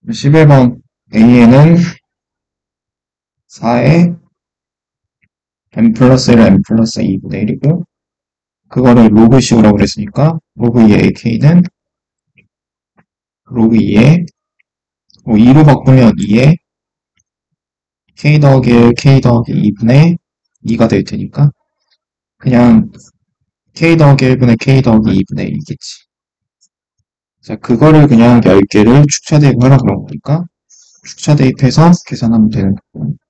11번 A에는 4에 n 플러스 1은 n 플러스 2분의 1이고 그거를 로그 씌우라고 그랬으니까 로그 2의 ak는 로그 2에 2로 바꾸면 2에 k 더하기 1 k 더하기 2분의 2가 될 테니까 그냥 k 더하기 1분의 k 더하기 2분의 1이겠지. 자, 그거를 그냥 10개를 축차 대입하라 그런 거니까 축차 대입해서 계산하면 되는 거고